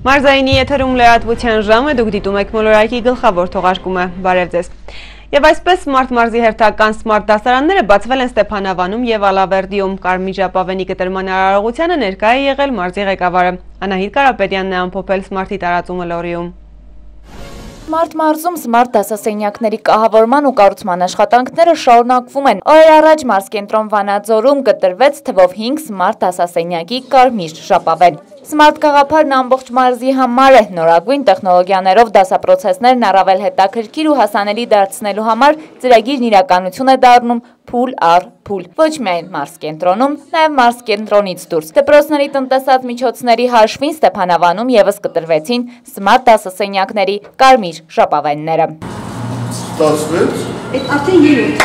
Մարզայինի եթերում լրատվության ժամը, դուք դիտում եք մոլորակի գլխավոր թողարկումը, բարև ձեզ։ Եվ այսպես Սմարթ մարզի հերթական Սմարթ դասարանները բացվել են Ստեփանավանում եւ Ալավերդիում։ Կարմիր ժապավենի կտրման արարողությանը ներկայ է եղել մարզի ղեկավարը։ Անահիտ Կարապետյանն է ամփոփել Սմարթի տարածումը Լոռիում։ Սմարթ մարզում Սմարթ դասասենյակների կահավորման ու կառուցման աշխատանքները շարունակվում են։ Օրեր առաջ մարզկենտրոն Վանաձորում կտրվեց թվով 5 Սմարթ դասասենյակի կարմիր ժապավեն։ Սմարթ գաղափարն ամբողջ մարզի համար է, նորագույն տեխնոլոգիաներով դասապրոցեսներն առավել հետաքրքիր ու հասանելի դարձնելու համար ծրագիրն իրականություն է դառնում փուլ առ փուլ։ Ոչ միայն մարզկենտրոնում, նաև մարզկենտրոնից դուրս։ Դպրոցների տնտեսած միջոցների հաշվին Ստեփանավանում եւս կտրվեցին Սմարթ դասասենյակների կարմիր ժապավենները։ Ստացվեց։ Այդ արդեն երրորդ։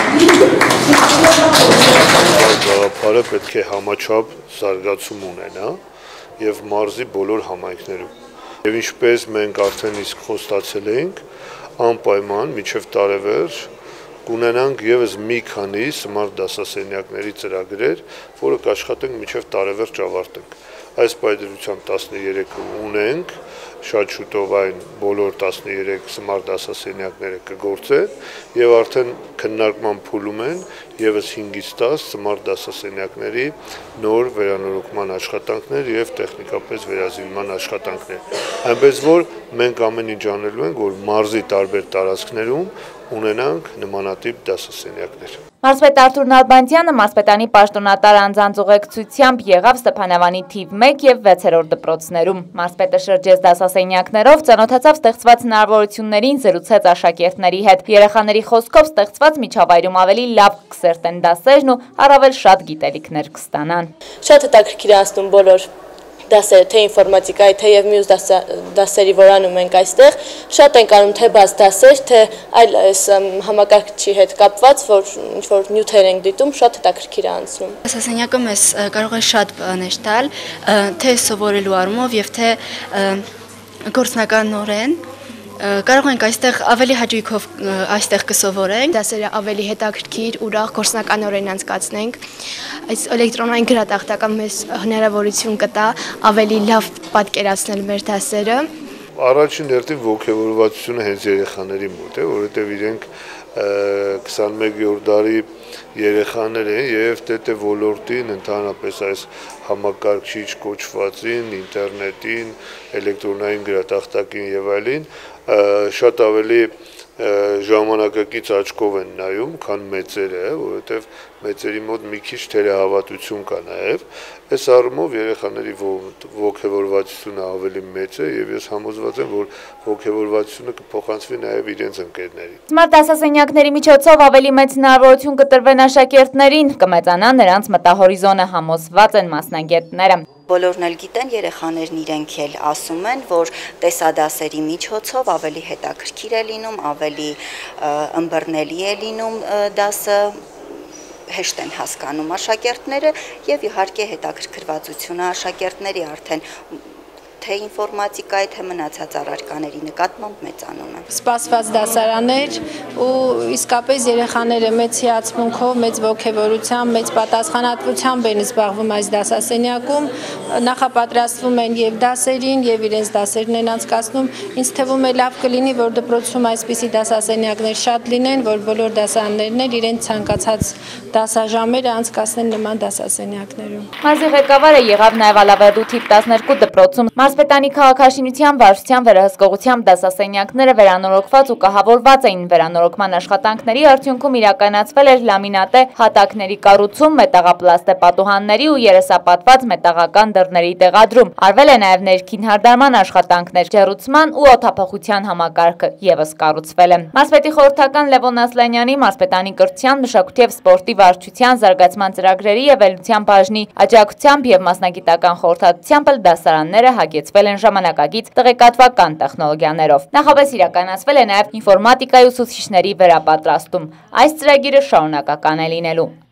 Գաղափարը պետք է համաչափ զարգացում ունենա եւ մարզի բոլոր համայնքներում։ Եվ ինչպես մենք արդեն իսկ խոստացել էինք, անպայման մինչև տարեվերջ կունենանք եւս մի քանի Սմարթ դասասենյակների ծրագրեր, որը կաշխատենք մինչև տարեվերջ ավարտենք։ Այս պայմանությամբ 13-ը ունենք, շատ շուտով այն բոլոր 13 Սմարթ դասասենյակները կգործեն եւ արդեն քննարկման փուլում են եւս 5-ից 10 Սմարթ դասասենյակների նոր վերանորոգման աշխատանքներ եւ տեխնիկապես վերազինման աշխատանքներ։ Այնպես որ մենք ամեն ինչ անելու ենք, որ մարզի տարբեր տարածքներում ունենանք նմանատիպ դասասենյակներ։ Մարզպետ Արթուր Նալբանդյանը մարզպետանի պաշտոնատար անձանց ուղեկցությամբ եղավ Ստեփանավանի թիվ 1 եւ 6-րդ դպրոցներում։ Մարզպետը շրջեց դասասենյակներով, ծանոթացավ ստեղծված հնարավորություններին, զրուցեց աշակերտների հետ։ Երեխաների խոսքով ստեղծված միջավայրում ավելի լավ կսերտեն դասերն ու առավել շատ գիտելիքներ կստանան։ Շատ հետաքրքիր է անցնում բոլոր դասերը, թե ինֆորմատիկայի, թե եւ մյուս դասերի, որ անում ենք այստեղ, շատ ենք անում թե բաց դասեր, թե այլ այս համակարգչի հետ կապված, որ ինչ-որ նյութեր ենք դիտում, շատ հետաքրքիր է անցնում։ Դասասենյակը մեզ կարող է շատ բաներ տալ, թե սովորելու առումով եւ թե գործնականորեն։ Կարող ենք այստեղ ավելի հաճույքով այստեղ կսովորենք, դասերը ավելի հետաքրքիր, ուրախ, գործնականորեն անցկացնենք։ Այս էլեկտրոնային գրատախտակը մեզ հնարավորություն կտա ավելի լավ պատկերացնել մեր դասերը։ Առաջին հերթին ոգևորվածությունը հենց երեխաների մոտ է, որովհետև իրենք 21-րդ դարի երեխաներ են եւ ՏՏ ոլորտին ընդհանրապես այս համակարգիչ կոչվածին, ինտերնետին, էլեկտրոնային գրատախտակին եւ այլին շատ ավելի ժամանակակից աչքով են նայում, քան մեծերը, որովհետև մեծերի մոտ մի քիչ թերահավատություն կա նաև, այս առումով երեխաների ոգևորվածությունը ավելի մեծ է եւ ես համոզված եմ, որ ոգևորվածությունը կփոխանցվի նաև իրենց ընկերներին։ Սմարթ դասասենյակների միջոցով ավելի մեծ հնարավորություն կտրվեն աշակերտներին, կմեծանա նրանց մտահորիզոնը, համոզված են մասնագետները։ Բոլորն էլ գիտեն, երեխաներն իրենք էլ ասում են, որ տեսադասերի միջոցով ավելի հետաքրքիր է լինում, ավելի ըմբռնելի է լինում դասը, հեշտ են հասկանում աշակերտները եւ իհարկե հետաքրքրվածությունը աշակերտների արդեն թե ինֆորմատիկայի, թե մնացած առարկաների նկատմամբ մեծանում է։ Սպասված դասարաններ ու իսկապես երեխաները մեծ հիացմունքով, մեծ ոգևորությամբ, մեծ պատասխանատվությամբ են զբաղվում այս դասասենյակում, նախապատրաստվում են եւ դասերին, եւ իրենց դասերն են անցկացնում։ Ինձ թվում է լավ կլինի, որ դպրոցում այսպիսի դասասենյակներ շատ լինեն, որ բոլոր դասարաններն էլ իրենց ցանկացած դասաժամերը անցկացնեն նման դասասենյակներում։ Մարզի ղեկավարը եղավ նաև Ալավերդու թիվ 12 դպրոցում։ Մարզպետանի քաղաքաշինության վարչության վերահսկողությամբ դասասենյակները վերանորոգված ու կահավորված էին։ Վերանորոգման աշխատանքների արդյունքում իրականացվել էր լամինատե հատակների կառուցում, մետաղապլաստե պատուհանների ու երեսապատված մետաղական դռների տեղադրում։ Արվել է նաև ներքին հարդարման աշխատանքներ, ջեռուցման ու օդափոխության համակարգը ևս կառուցվել է։ Մարզպետի խորհրդական Լևոն Ասլանյանի, մարզպետանի կրթության, մշակույթի եւ սպորտի վարչության, զարգացման ծրագրերի եւ վերլուծության բաժնի աջակցությամբ եւ մասնագիտական խորհրդատվությամբ դասարանները հագեցվել են ժամանակակից տեղեկատվական տեխնոլոգիաներով։ Նախապես իրականացվել է նաև ինֆորմատիկայի ուսուցիչների վերապատրաստում։ Այս ծրագիրը շարունակական է լինելու։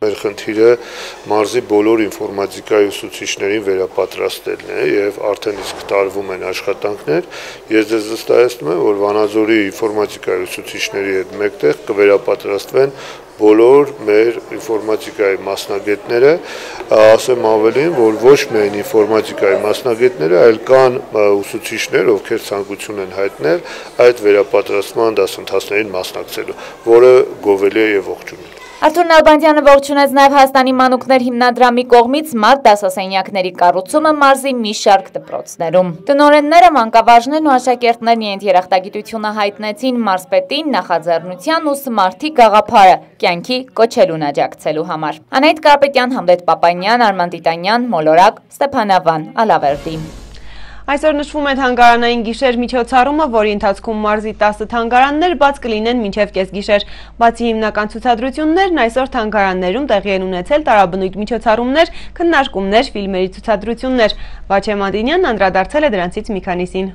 Մեր խնդիրը մարզի բոլոր ինֆորմատիկայի ուսուցիչներին վերապատրաստելն է եւ արդեն իսկ տարվում են աշխատանքներ։ Ես ձեզ վստահեցնում եմ, որ Վանաձորի ինֆորմատիկայի ուսուցիչների հետ մեկտեղ կվերապատրաստվեն բոլոր մեր ինֆորմատիկայի մասնագետները, ասեմ ավելին, որ ոչ միայն ինֆորմատիկայի մասնագետները, այլ կան ուսուցիչներ, ովքեր ցանկություն են հայտնել այդ վերապատրաստման դասընթացներին մասնակցելու, որը գովելի է եւ ողջունել։ Արթուր Նալբանդյանը ողջունեց նաև Հայաստանի մանուկներ հիմնադրամի կողմից Մարտ դասասենյակների կառուցումը մարզի մի շարք դպրոցներում։ Տնօրենները, մանկավարժներն ու աշակերտներն իրենց երախտագիտությունը հայտնեցին մարզպետին նախաձեռնության ու Սմարթի գաղափարը կյանքի կոչելուն աջակցելու համար։ Անահիտ Կարապետյան, Համլետ Պապանյան, Արման Տիտանյան, Մոլորակ, Ստեփանավան, Ալավերդի։ Այսօր նշվում է թանգարանային գիշեր միջոցառումը, որի ընթացքում մարզի 10 թանգարաններ բաց կլինեն մինչև կեսգիշեր։ Բացի հիմնական ցուցադրություններն, այսօր թանգարաններում տեղի են ունեցել տարաբնույթ միջոցառումներ, քննարկումներ, ֆիլմերի ցուցադրություններ։ Վաչե Մադինյանն անդրադարձել է դրանցից մի քանիսին։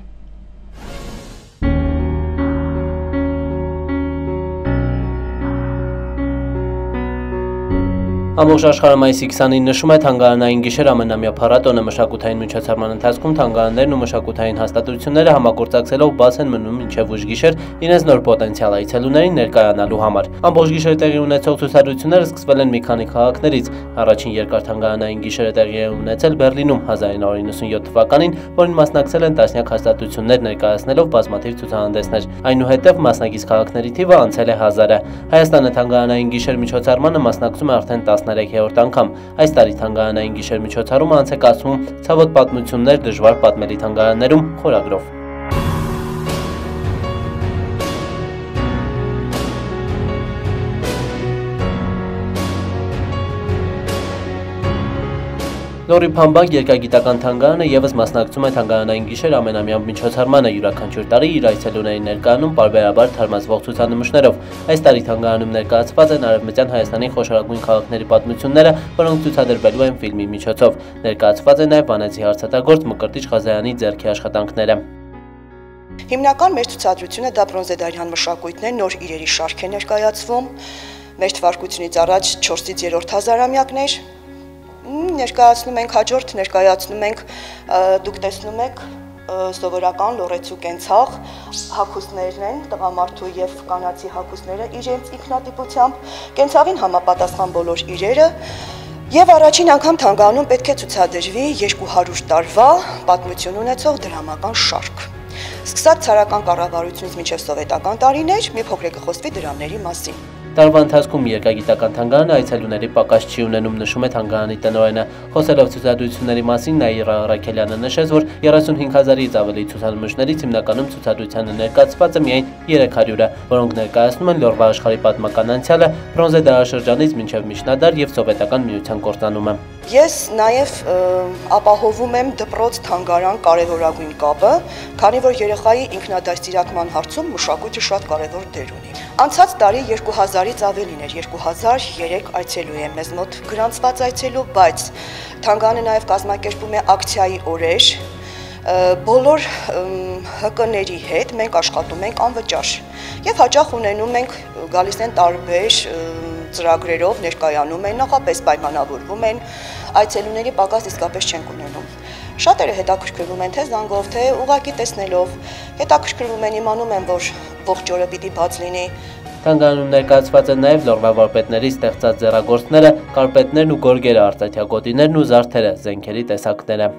Ամբողջ աշխարհը մայիսի 20-ին նշում է թանգարանային գիշեր ամենամյա փառատոնը մշակութային միջոցառման ընթացքում թանգարաններն ու մշակութային հաստատությունները համագործակցելով բաց են մնում մինչև ուշ գիշեր իրենց նոր պոտենցիալ այցելուներին ներկայանալու համար։ Ամբողջ գիշեր տեղի ունեցող ցուցադրությունները սկսվել են մի քանի քաղաքներից։ Առաջին երկար թանգարանային գիշերը տեղի է ունեցել Բեռլինում 1997 թվականին, որին մասնակցել են տասնյակ հաստատություններ ներկայացնելով բազմաթիվ ցուցահանդեսներ։ Այնուհետև մասնակից քաղաքների թիվը անցել է 1000-ը։ Հայաստանը թանգարանային գիշեր միջոցառմանը մասնակցում է արդեն 13-րդ անգամ։ Այս տարի թանգարանային գիշեր միջոցառումը անց է կացվում «Ցավոտ պատմություններ դժվար պատմելի թանգարաններում» խորագրով։ Լորի Փամբակ երկրագիտական թանգարանը եւս մասնակցում է թանգարանային գիշեր ամենամյա միջոցառմանը, յուրաքանչյուր տարի իր այցելուներին ներկայանում պարբերաբար թարմացվող ցուցանմուշներով։ Այս տարի թանգարանում ներկայացված են Արևմտյան Հայաստանի խոշորագույն քաղաքների պատմությունները, որոնք ցուցադրվելու են ֆիլմի միջոցով։ Ներկայացված է նաեւ վանեցի հարցատագործ Մկրտիչ Ղազարյանի ձեռքի աշխատանքները։ Հիմնական մեր ցուցադրությունը դա բրոնզեդարյան մշակույթն է, նոր իրերի շարք է ներկայացվում։ Մեր թվարկությունից առաջ 4-ից 3 հազարամյակներ ներկայացնում ենք հաջորդ ներկայացնում ենք դուք տեսնում եք սովորական լոռեցու կենցաղ հագուստներն են տղամարդու եւ կանացի հագուստները իրենց ինքնատիպությամբ կենցաղին համապատասխան բոլոր իրերը եւ առաջին անգամ թանգարանում պետք է ցուցադրվի 200 տարվա պատմություն ունեցող դրամական շարք սկսած ցարական կառավարությունից մինչև սովետական տարիներ մի փոքր կխոսվի դրամների մասին Տարվա ընթացքում երկրագիտական թանգարանը այցելուների պակաս չի ունենում, նշում է թանգարանի տնօրենը։ Խոսելով ցուցադրությունների մասին Նաիրա Արաքելյանը նշեց, որ 35000-ից ավելի ցուցանմուշներից հիմնականում ցուցադրությանը ներկայացվածը միայն 300-ը, որոնք ներկայացնում են Լոռվա աշխարհի պատմական անցյալը, բրոնզե դարաշրջանից մինչև միջնադար եւ սովետական միության կործանումը։ Ես նաև ապահովում եմ դպրոց-թանգարան կարևորագույն կապը, քանի որ երեխայի ինքնադաստիարակման հարցում մշակույթը շատ կարևոր դեր ունի։ Անցած տարի 2000-ից ավելին էր, 2003 այցելու է մեզ մոտ գրանցված այցելու, բայց թանգարանը նաև կազմակերպում է ակցիայի օրեր, բոլոր ՀԿ-ների հետ մենք աշխատում ենք անվճար եւ հաճախ ունենում ենք գալիս են տարբեր ծրագրերով ներկայանում են, նախապես պայմանավորվում են, այցելուների պակաս իսկապես չենք ունենում։ Շատերը հետաքրքրվում են թե զանգով, թե ուղղակի տեսնելով, հետաքրքրվում են, իմանում են, որ ողջ օրը պիտի բաց լինի։ Թանգարանում ներկայացված են նաև Լոռվա վարպետների ստեղծած ձեռագործները, կարպետներն ու գորգերը, արծաթյա գոտիներն ու զարդերը, զենքերի տեսակները։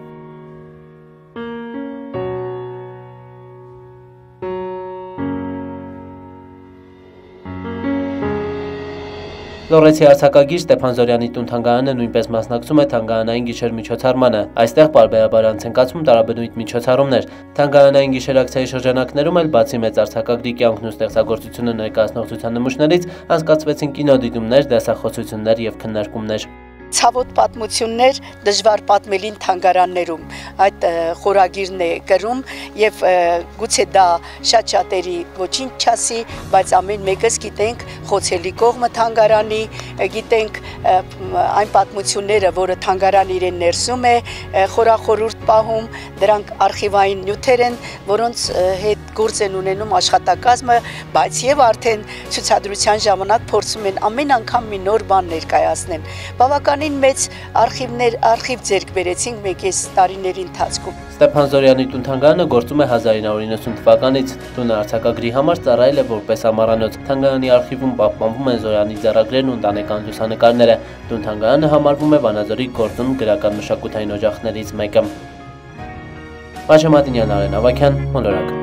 Լոռեցի արձակագիր Ստեփան Զորյանի տուն թանգարանը նույնպես մասնակցում է թանգարանային գիշեր միջոցառմանը։ Այստեղ պարբերաբար անց են կացվում տարաբնույթ միջոցառումներ։ Թանգարանային գիշեր ակցիայի շրջանակներում էլ բացի մեծ արձակագրի կյանքն ու ստեղծագործությունը ներկայացնող ցուցանմուշներից անցկացվեցին կինոդիտումներ, դասախոսություններ եւ քննարկումներ։ Ցավոտ պատմություններ դժվար պատմելին թանգարաններում այդ խորագիրն է գրում եւ գուցե դա շատ շատերի ոչինչ չասի, բայց ամեն մեկս գիտենք խոցելի կողմը թանգարանի, գիտենք այն պատմությունները, որը թանգարան իրեն ներսում է, խորախորուրդ պահում, դրանք արխիվային նյութեր են, որոնց հետ գործ են ունենում աշխատակազմը, բայց եւ արդեն ցուցադրության ժամանակ փորձում են ամեն անգամ մի նոր բան ներկայացնեն։ Բավականին մեծ արխիվ ձեռք բերեցինք մեկ այս տարիների ընթացքում։ Ստեփան Զորյանի տուն-թանգարանը գործում է 1990 թվականից։ Տունը արձակագրի համար ծառայել է որպես ամառանոց։ Թանգարանի արխիվում պահպանվում են Զորյանի ձեռագրերն ու ընտանեկան լուսանկարները։ Տուն-թանգարանը համարվում է Վանաձորի գործուն գրական մշակութային օջախներից մեկը։ Պաչե Մատինյան, Արեն Ավագյան, Մոլորակ։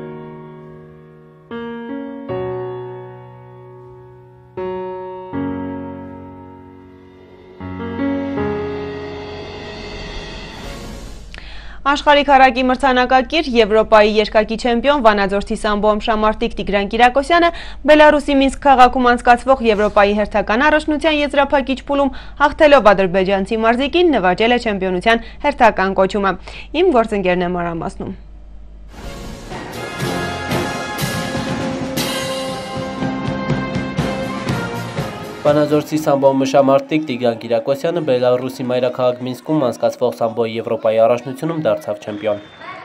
Աշխարհի քառակի մրցանակակիր Եվրոպայի երկակի չեմպիոն Վանաձորցի սամբո ըմբշամարտիկ Տիգրան Կիրակոսյանը Բելարուսի Մինսկ քաղաքում անցկացվող Եվրոպայի հերթական առաջնության եզրափակիչ փուլում հաղթելով ադրբեջանցի մարզիկին նվաճել է չեմպիոնության հերթական կոչումը։ Իմ գործընկերն է մանրամասնում։ Վանաձորցի սամբո ըմբշամարտիկ Տիգրան Կիրակոսյանը Բելարուսի մայրաքաղաք Մինսկում անցկացվող սամբոյի Եվրոպայի առաջնությունում դարձավ չեմպիոն։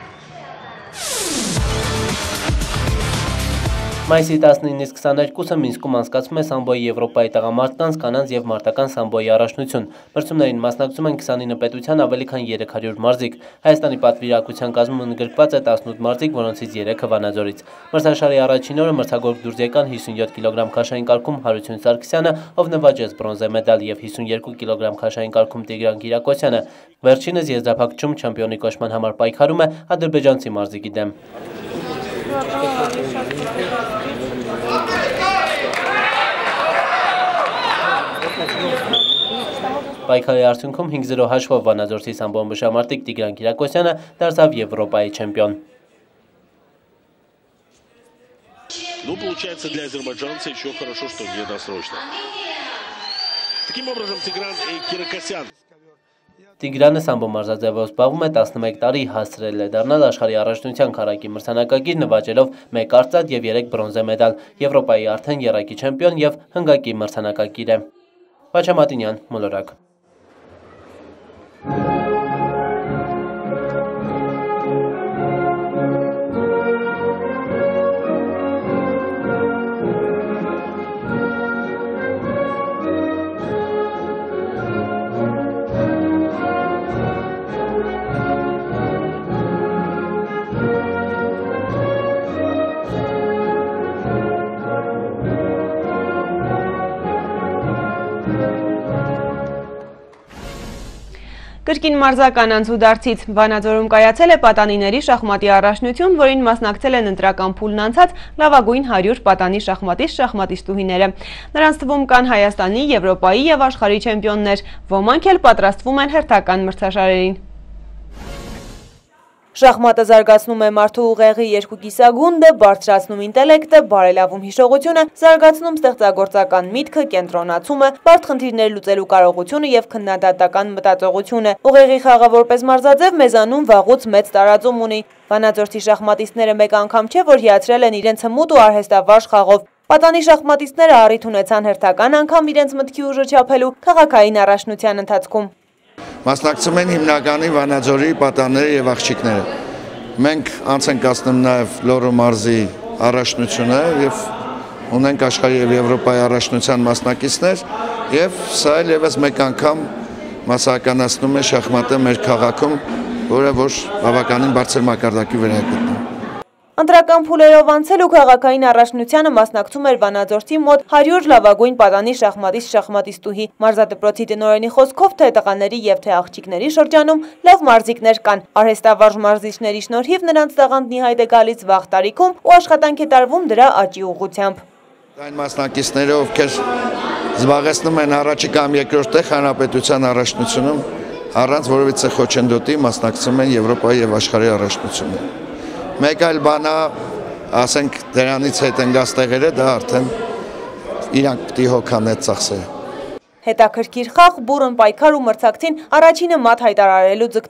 Մայիսի 19-ից 22-ը Մինսկում անցկացվում է սամբոյի Եվրոպայի տղամարդկանց, կանանց և մարտական սամբոյի առաջնություն։ Մրցումներին մասնակցում են 29 պետության ավելի քան 300 մարզիկ։ Հայաստանի պատվիրակության կազմում ընդգրկված է 18 մարզիկ, որոնցից 3-ը Վանաձորից։ Մրցաշարի առաջին օրը մրցագորգ դուրս եկան 57 կիլոգրամ քաշային կարգում Հարություն Սարգսյանը, ով նվաճեց բրոնզե մեդալ, և 52 կիլոգրամ քաշային կարգում Տիգրան Կիրակոսյանը։ Վերջինս եզրափակչում չեմպիոնի կոչման համար պայքարում է ադրբեջանցի մարզիկի դեմ։ Պայքարի արդյունքում 5-0 հաշվով Վանաձորցի սամբո ըմբշամարտիկ Տիգրան Կիրակոսյանը դարձավ Եվրոպայի չեմպիոն։ Ну, получается, для азербайджанца еще хорошо, что не досрочно. Таким образом, Тигран Киракосян. Տիգրանը սամբո մարզաձևով զբաղվում է 11 տարի, հասցրել է դառնալ աշխարհի առաջնության քառակի մրցանակակիր, նվաճելով 1 արծաթ և 3 բրոնզե մեդալ, Եվրոպայի արդեն եռակի չեմպիոն և հնգակի մրցանակակիր է։ Պաչե Մատինյան, Մոլորակ։ Կրկին մարզական անցուդարձից Վանաձորում կայացել է պատանիների շախմատի առաջնություն, որին մասնակցել են ընտրական փուլն անցած լավագույն 100 պատանի շախմատիստուհիները։ Նրանց թվում կան Հայաստանի, Եվրոպայի և աշխարհի չեմպիոններ, ոմանք էլ պատրաստվում են հերթական մրցաշարերին։ Շախմատը զարգացնում է մարդու ուղեղի երկու կիսագունդը, բարձրացնում ինտելեկտը, բարելավում հիշողությունը, զարգացնում ստեղծագործական միտքը, կենտրոնացումը, բարդ խնդիրներ լուծելու կարողությունը և քննադատական մտածողությունը։ Ուղեղի խաղը որպես մարզաձև մեզանում վաղուց մեծ տարածում ունի։ Վանաձորցի շախմատիստները մեկ անգամ չէ, որ հիացրել են իրենց հմուտ ու արհեստավարժ խաղով։ Պատանի շախմատիստները առիթ ունեցան հերթական անգամ իրենց մտքի ուժը չափելու քաղաքային առաջնության ընթացքում։ Մասնակցում են հիմնականի Վանաձորի պատանները և աղջիկները։ Մենք անց ենք կացնում նաև Լոռու մարզի առաջնությունը և ունենք աշխարհի և Եվրոպայի առաջնության մասնակիցներ և սա էլ ևս մեկ անգամ մասսայականացնում է շախմատը մեր քաղաքում, որը որ բավականին բարձր մակարդակի վրա է գտնվում։ Ընտրական փուլերով անցել ու քաղաքային առաջնությանը մասնակցում էր Վանաձորցի մոտ 100 լավագույն պատանի շախմատիստուհի։ Մարզադպրոցի տնօրենի խոսքով թե տղաների և թե աղջիկների շրջանում լավ մարզիկներ կան։ Արհեստավարժ մարզիչների շնորհիվ նրանց տաղանդն ի հայտ է գալիս վաղ տարիքում ու աշխատանք է տարվում դրա աճի ուղղությամբ։ Այն մասնակիցները, ովքեր զբաղեցնում են առաջիկա կամ երկրորդ տեղ հանրապետության առաջնությունում, առանց որևիցե խոչընդոտի մասնակցում են Եվրոպայի և աշխարհի առաջնություններին։ Մեկ այլ բան է, ասենք դրանից հետ ընկած տեղերը, դա արդեն իրանք պիտի հոգան այդ ծախսերը։ Հետաքրքիր խաղ, բուռն պայքար ու մրցակցին առաջինը մատ հայտարարելու ձգտում։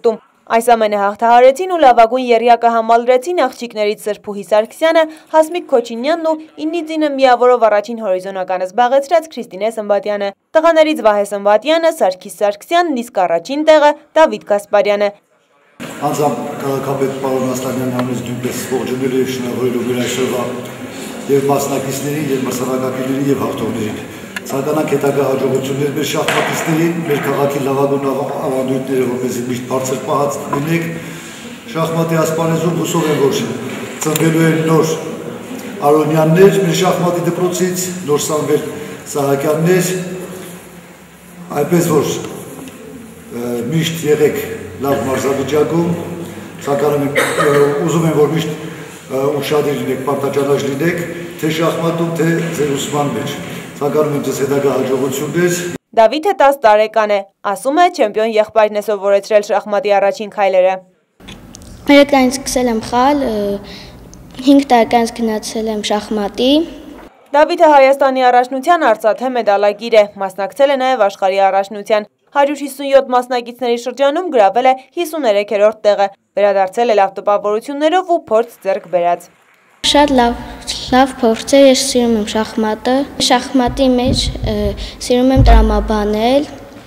Այս ամենը հաղթահարեցին ու լավագույն եռյակը համալրեցին աղջիկներից Սրփուհի Սարգսյանը, Հասմիկ Քոչինյանն ու 9-9 միավորով առաջին հորիզոնականը զբաղեցրած Քրիստինե Սմբատյանը։ Տղաներից Վահե Սմբատյանը, Սարգիս Սարգսյանն, իսկ առաջին տեղը Դավիթ Գասպարյանը։ Անձամբ քաղաքապետ պարոն Ասլանյանն անունից նույնպես ողջունել եւ շնորհավորելու մեր այսօրվա եւ մասնակիցներին, եւ մրցանակակիրներին եւ հաղթողներին։ Ցանկանանք հետագա հաջողություններ մեր շախմատիստներին, մեր քաղաքի լավագույն ավանդույթները, որպեսզի միշտ բարձր պահած լինենք։ Շախմատի ասպարեզում հուսով եմ, որ ծնվելու են նոր Արոնյաններ մեր շախմատի դպրոցից, նոր Սամվել Սահակյաններ, այնպես որ միշտ եղեք լավ մարզավիճակում, ուզում եմ, որ միշտ ուշադիր լինեք, պարտաճանաչ լինեք, թե շախմատում, թե ձեր ուսման մեջ։ Ցանկանում եմ ձեզ հետագա հաջողություններ։ Դավիթը 10 տարեկան է, ասում է չեմպիոն եղբայրն է սովորեցրել շախմատի առաջին քայլերը։ 3 տարեկանից սկսել եմ խաղալ, 5 տարեկանից գնացել եմ շախմատի։ Դավիթը Հայաստանի առաջնության արծաթե մեդալագիր է, մասնակցել է նաև աշխարհի առաջնության։ 157 մասնակիցների շրջանում գրավել է 53-րդ տեղը, վերադարձել է լավ տպավորություններով ու փորձ ձեռք բերած։ Շատ լավ փորձ է, ես սիրում եմ շախմատը։ Շախմատի մեջ սիրում եմ տրամաբանել,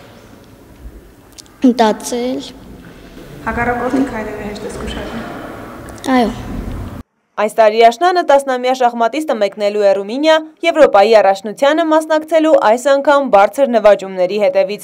մտածել։ Հակառակորդի քայլերը հեշտ է զգուշացնում։ Այո։ Այս տարի աշնանը 10-ամյա շախմատիստը մեկնելու է Ռումինիա, Եվրոպայի առաջնությանը մասնակցելու այս անգամ բարձր նվաճումների հետևից։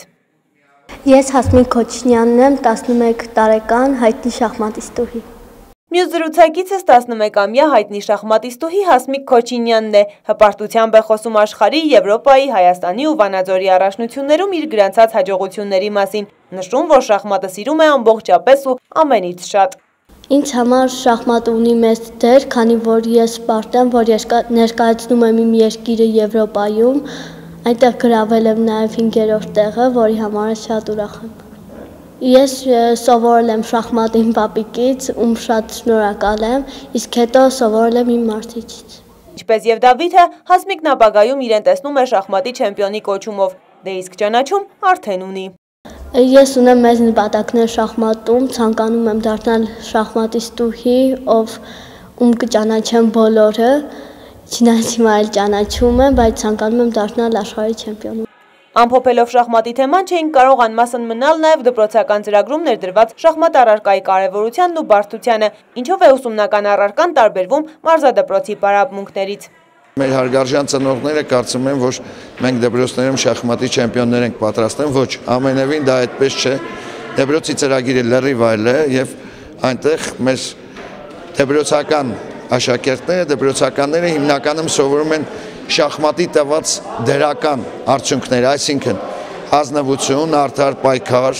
Ես Հասմիկ Քոչինյանն եմ, 11 տարեկան հայտնի շախմատիստուհի։ Մյուս զրուցակիցս 11-ամյա հայտնի շախմատիստուհի Հասմիկ Քոչինյանն է, հպարտությամբ է խոսում աշխարհի, Եվրոպայի, Հայաստանի ու Վանաձորի առաջնություններում իր գրանցած հաջողությունների մասին, նշում, որ շախմատը սիրում է ամբողջապես ու ամենից շատ։ Ինձ համար շախմատը ունի մեծ դեր, քանի որ ես պարտ եմ, որ ես ներկայացնում եմ իմ երկիրը Եվրոպայում, այնտեղ գրավել եմ նաև 5-րդ տեղը, որի համար ես շատ ուրախ եմ։ Ես սովորել եմ շախմատ իմ պապիկից, ում շատ շնորհակալ եմ, իսկ հետո սովորել եմ իմ մարտիչից։ Ինչպես եւ Դավիթը, Հասմիկն ապագայում իրեն տեսնում է շախմատի չեմպիոնի կոչումով, դե իսկ ճանաչում արդեն ունի։ Ես ունեմ մեծ նպատակներ շախմատում, ցանկանում եմ դառնալ շախմատիստուհի, ում կճանաչեն բոլորը, չնայած հիմա էլ ճանաչում եմ, բայց ցանկանում եմ դառնալ աշխարհի չեմպիոն։ Ամփոփելով շախմատի թեման չէին կարող անմասն մնալ նաև դպրոցական ծրագրում ներդրված շախմատ առարկայի կարևորությանն ու բարդությանը, ինչով է ուսումնական առարկան տարբերվում մարզադպրոցի պարապմունքներից։ Մեր հարգարժան ծնողները կարծում են, որ մենք դպրոցներում շախմատի չեմպիոններ ենք պատրաստում, ոչ, ամենևին դա այդպես չէ։ Դպրոցի ծրագիրը լրիվ այլ է եւ այնտեղ մեր դպրոցական աշակերտները, դպրոցականները հիմնականում սովորում են շախմատի տված դերական արդյունքներ, այսինքն ազնվություն, արդար պայքար,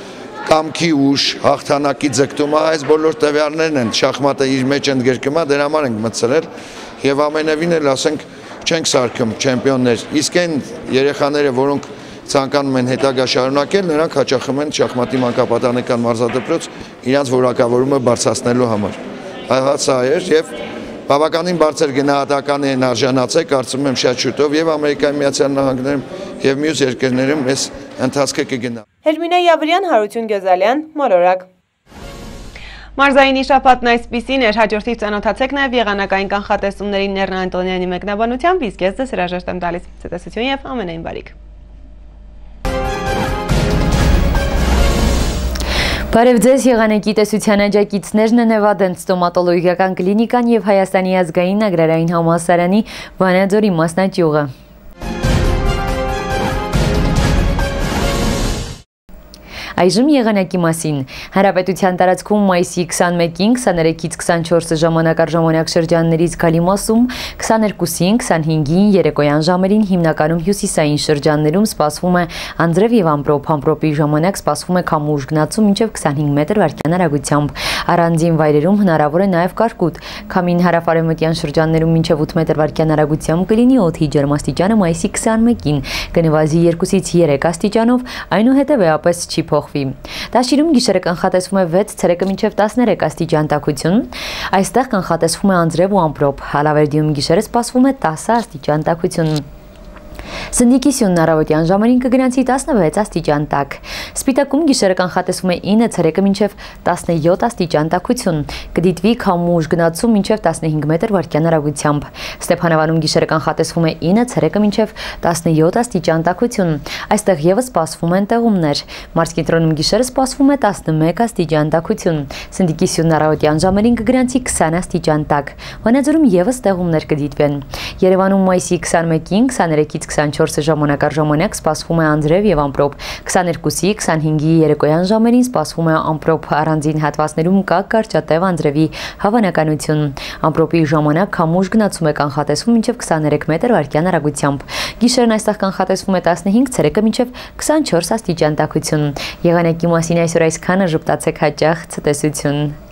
կամքի ուժ, հաղթանակի ձգտումը, այս բոլոր տվյալներն են շախմատը իր մեջ ընդգրկում, դրա համար ենք մտցրել եւ ամենևին էլ ասենք չենք սարքում չեմպիոններ, իսկ այն երեխաները, որոնք ցանկանում են հետագա շարունակել, նրանք հաճախում են շախմատի մանկապատանեկան մարզադպրոց իրենց որակավորումը բարձրացնելու համար։ Սա էր եւ բավականին բարձր գնահատական են արժանացել, կարծում եմ շատ շուտով եւ Ամերիկայի Միացյալ Նահանգներում եւ մյուս երկրներում այս ընթացքը կգնա։ Հերմինե Յավրյան, Հարություն Գյոզալյան, Մոլորակ։ Մարզային շաբաթն այսպիսին էր, հաջորդիվ ծանոթացեք նաև եղանակային կանխատեսումների Ներնա Անտոնյանի մեկնաբանությամբ, իսկ ես ձեզ հրաժեշտ եմ տալիս։ Ցտեսություն եւ ամենայն բարիք։ Բարև ձեզ, եղանակի տեսության աջակիցներն են Էվադենտ ստոմատոլոգիական կլինիկան եւ Հայաստանի ազգային agrարային համալսարանի Վանաձորի մասնաճյուղը։ Այժմ եղանակի մասին։ Հանրապետության տարածքում մայիսի 21-ին 23-ից 24 ժամանակ առ ժամանակ շրջաններից գալի մասում, 22-ին 25-ին երեկոյան ժամերին հիմնականում հյուսիսային շրջաններում սպասվում է անձրև եւ ամպրոպի ժամանակ սպասվում է քամուշ գնացում մինչև 25 մետր վայրկյան արագությամբ։ Առանձին վայրերում հնարավոր է նաեւ կարկուտ։ Քամին հարավարևմտյան շրջաններում մինչև 8 մետր վայրկյան արագությամբ կլինի օդի ջերմաստիճանը մայիսի 21-ին կնվազի 2-ից 3 աստիճանով, այնուհետև էապես չի փոխվի։ Դաշիրում գիշերը կանխատեսվում է 6, ցերեկը մինչև 13 աստիճան տաքություն։ Այստեղ կանխատեսվում է անձրև ու ամպրոպ։ Հալավերդիում գիշերը սպասվում է 10 աստիճան տաքություն։ Սնդիկի սյունն առավոտյան ժամերին կգնանցի 16 աստիճան տաք։ Սպիտակում գիշերը կանխատեսվում է 9 ցերեկը մինչև 17 աստիճան տաքություն։ Կդիտվի քամուշ գնացում մինչև 15 մետր վարկյան արագությամբ։ Ստեփանավանում գիշերը կանխատեսվում է 9 ցերեկը մինչև 17 աստիճան տաքություն։ Այստեղ եւս սպասվում են տեղումներ։ Մարզկենտրոնում գիշերը սպասվում է 11 աստիճան տաքություն։ Սնդիկի սյունն առավոտյան ժամերին կգնանցի 20 աստիճան տաք։ Վանաձորում եւս տեղումներ կդիտվեն։ Երևանում մայիսի 21-ին 23-ից 24 ժամանակ առ ժամանակ սպասվում է անձրև եւ ամպրոպ։ 22-ի 25-ի երեկոյան ժամերին սպասվում է ամպրոպ, առանձին հատվածներում կա կարճատև անձրևի հավանականություն։ Ամպրոպի ժամանակ քամուշ գնացում է կանխատեսվում մինչև 23 մետր վարկյան արագությամբ։ Գիշերն այստեղ կանխատեսվում է 15 ցերեկը մինչև 24 աստիճան տաքություն։ Եղանակի մասին այսօր այսքանը, ժպտացեք հաճախ ցտեսություն։